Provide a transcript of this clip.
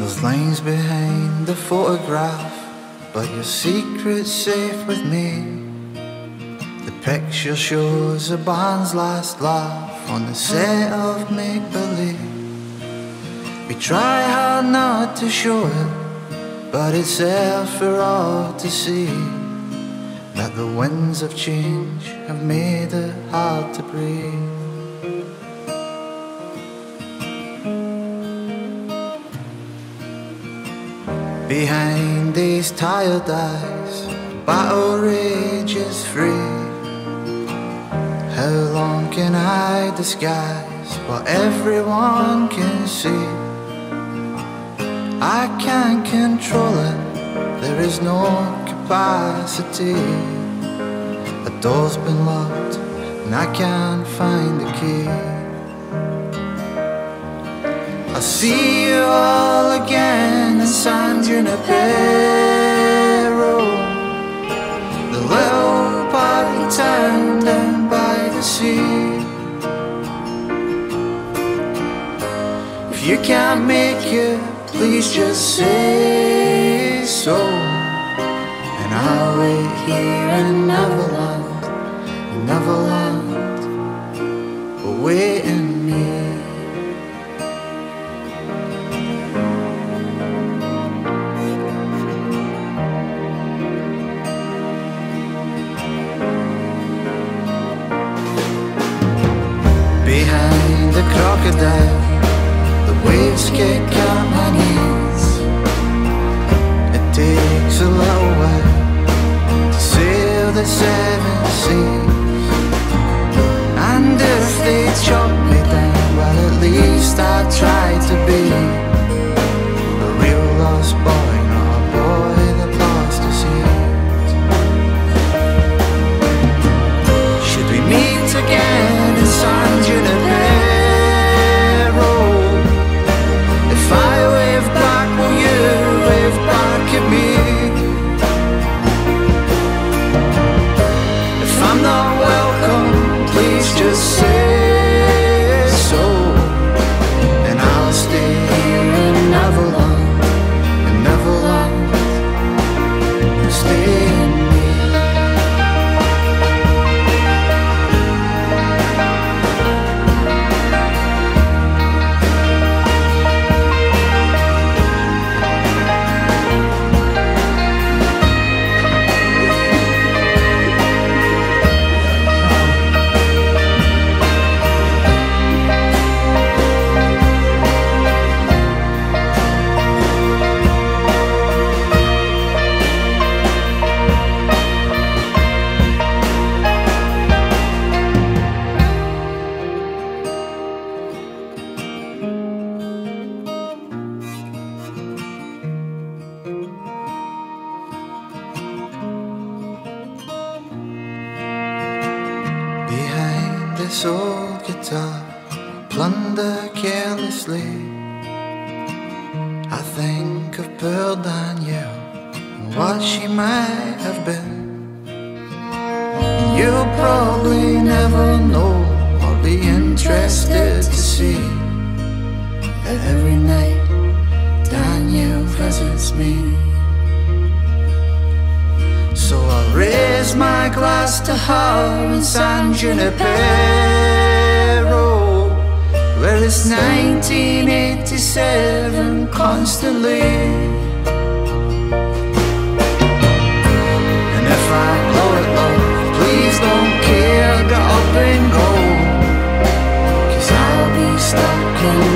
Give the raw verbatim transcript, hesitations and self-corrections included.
Those lines behind the photograph, but your secret's safe with me. The picture shows a band's last laugh on the set of make-believe. We try hard not to show it, but it's there for all to see, that the winds of change have made it hard to breathe. Behind these tired eyes, battle rages free. How long can I disguise what everyone can see? I can't control it, there is no capacity. A door's been locked and I can't find the key. I'll see you all again in San Junipero, the little party town down by the sea. If you can't make it, please just say so, and I'll wait here in Neverland, in Neverland, awaiting me. Behind the crocodile, the waves kick at my knees. It takes a little while to sail the seven seas, and if they chop me down, well, at least I tried to be a real lost boy, not a boy that lost his heat. Should we meet again in San Junipero? If I wave back, will you wave back at me? If I'm not welcome, please just say so, and I'll stay here in Neverland, in Neverland, stay in me. Behind this old guitar, plunder carelessly. I think of poor Danielle and what she might have been. You'll probably never know or be interested to see that every night Danielle visits me. So I'll raise my glass to her in San Junipero, where it's nineteen eighty-seven constantly. And if I blow it, love, please don't care, get up and go, 'cause I'll be stuck in